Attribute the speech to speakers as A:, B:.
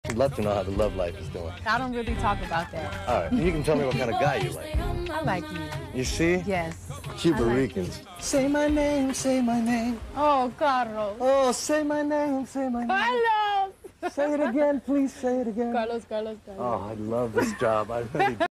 A: I'd love to know how the love life is doing.
B: I don't really talk about that.
A: All right, you can tell me what kind of guy you like.
B: I like you.
A: You see?
B: Yes.
A: Cuba Ricans. Say my name, say my name.
B: Oh, Carlos.
A: Oh, say my name, say my name.
B: Carlos!
A: Say it again, please say it again.
B: Carlos.
A: Oh, I love this job. I really do.